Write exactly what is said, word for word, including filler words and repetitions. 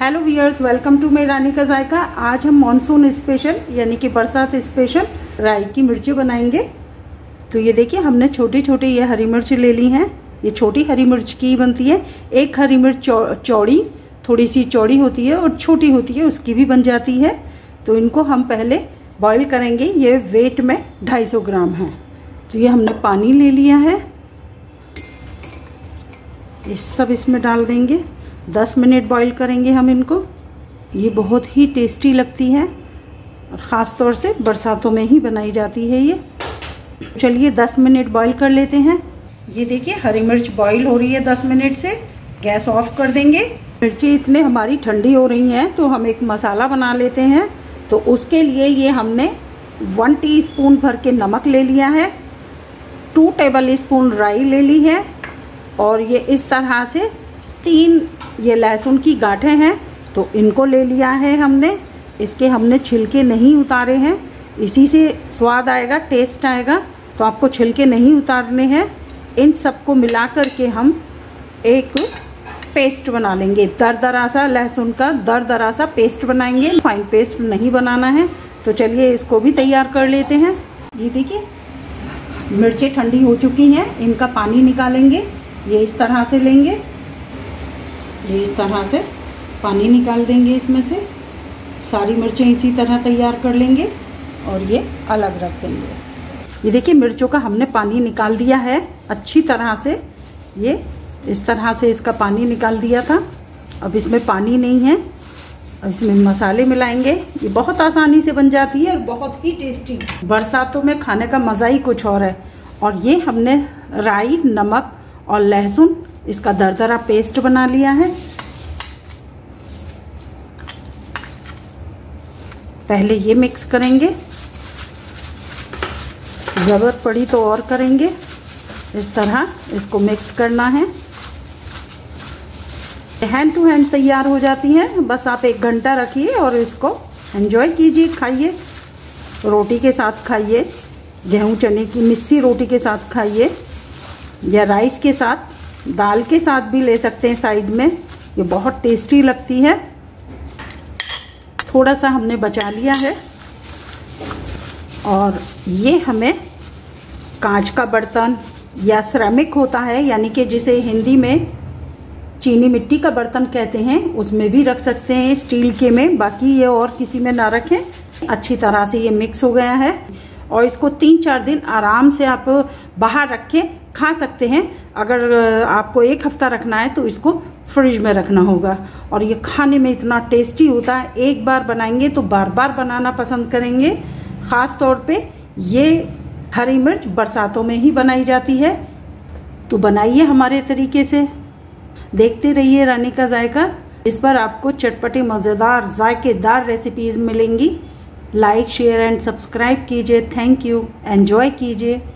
Hello viewers, welcome to मेरी रानी का जायका। आज हम मॉनसून स्पेशल यानी कि बरसात स्पेशल राई की मिर्ची बनाएंगे। तो ये देखिए, हमने छोटी छोटी ये हरी मिर्च ले ली हैं। ये छोटी हरी मिर्च की बनती है। एक हरी मिर्च चौड़ी, थोड़ी सी चौड़ी होती है और छोटी होती है, उसकी भी बन जाती है। तो इनको हम पहले बॉईल करेंगे। ये वेट में ढाई सौ ग्राम है। तो ये हमने पानी ले लिया है, ये सब इसमें डाल देंगे। दस मिनट बॉईल करेंगे हम इनको। ये बहुत ही टेस्टी लगती है और ख़ास तौर से बरसातों में ही बनाई जाती है ये। चलिए दस मिनट बॉईल कर लेते हैं। ये देखिए, हरी मिर्च बॉईल हो रही है दस मिनट से। गैस ऑफ कर देंगे। मिर्ची इतने हमारी ठंडी हो रही हैं तो हम एक मसाला बना लेते हैं। तो उसके लिए ये हमने वन टीस्पून भर के नमक ले लिया है, टू टेबल स्पून राई ले ली है और ये इस तरह से तीन ये लहसुन की गांठें हैं तो इनको ले लिया है हमने। इसके हमने छिलके नहीं उतारे हैं, इसी से स्वाद आएगा, टेस्ट आएगा। तो आपको छिलके नहीं उतारने हैं। इन सबको मिला कर के हम एक पेस्ट बना लेंगे। दरदरा सा लहसुन का दरदरा सा पेस्ट बनाएंगे, फाइन पेस्ट नहीं बनाना है। तो चलिए इसको भी तैयार कर लेते हैं। ये देखिए, मिर्चें ठंडी हो चुकी हैं, इनका पानी निकालेंगे। ये इस तरह से लेंगे, ये इस तरह से पानी निकाल देंगे इसमें से। सारी मिर्चें इसी तरह तैयार कर लेंगे और ये अलग रख देंगे। ये देखिए, मिर्चों का हमने पानी निकाल दिया है अच्छी तरह से। ये इस तरह से इसका पानी निकाल दिया था। अब इसमें पानी नहीं है। अब इसमें मसाले मिलाएंगे। ये बहुत आसानी से बन जाती है और बहुत ही टेस्टी। बरसातों में खाने का मज़ा ही कुछ और है। और ये हमने राई, नमक और लहसुन इसका दरदरा पेस्ट बना लिया है। पहले ये मिक्स करेंगे, ज़रूरत पड़ी तो और करेंगे। इस तरह इसको मिक्स करना है। हैंड टू हैंड तैयार हो जाती हैं। बस आप एक घंटा रखिए और इसको एंजॉय कीजिए, खाइए। रोटी के साथ खाइए, गेहूं चने की मिस्सी रोटी के साथ खाइए या राइस के साथ, दाल के साथ भी ले सकते हैं साइड में। ये बहुत टेस्टी लगती है। थोड़ा सा हमने बचा लिया है और ये हमें कांच का बर्तन या सिरेमिक होता है, यानी कि जिसे हिंदी में चीनी मिट्टी का बर्तन कहते हैं, उसमें भी रख सकते हैं, स्टील के में। बाकी ये और किसी में ना रखें। अच्छी तरह से ये मिक्स हो गया है और इसको तीन चार दिन आराम से आप बाहर रख के खा सकते हैं। अगर आपको एक हफ्ता रखना है तो इसको फ्रिज में रखना होगा। और ये खाने में इतना टेस्टी होता है, एक बार बनाएंगे तो बार बार बनाना पसंद करेंगे। ख़ास तौर पे ये हरी मिर्च बरसातों में ही बनाई जाती है। तो बनाइए हमारे तरीके से, देखते रहिए रानी का जायका। इस पर आपको चटपटी, मज़ेदार, जायकेदार रेसिपीज़ मिलेंगी। लाइक, शेयर एंड सब्सक्राइब कीजिए। Thank you. एंजॉय कीजिए।